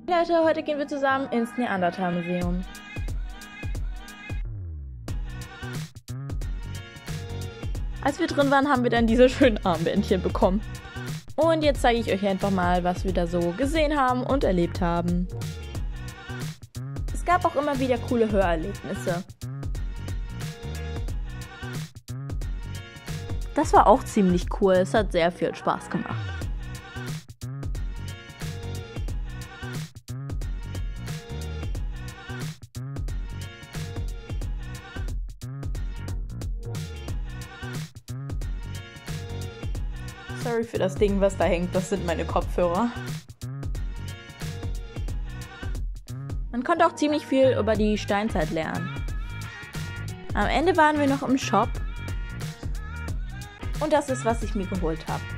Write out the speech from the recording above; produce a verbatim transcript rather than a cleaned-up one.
Leute, heute gehen wir zusammen ins Neandertal-Museum. Als wir drin waren, haben wir dann diese schönen Armbändchen bekommen. Und jetzt zeige ich euch einfach mal, was wir da so gesehen haben und erlebt haben. Es gab auch immer wieder coole Hörerlebnisse. Das war auch ziemlich cool, es hat sehr viel Spaß gemacht. Sorry für das Ding, was da hängt, das sind meine Kopfhörer. Man konnte auch ziemlich viel über die Steinzeit lernen. Am Ende waren wir noch im Shop. Und das ist, was ich mir geholt habe.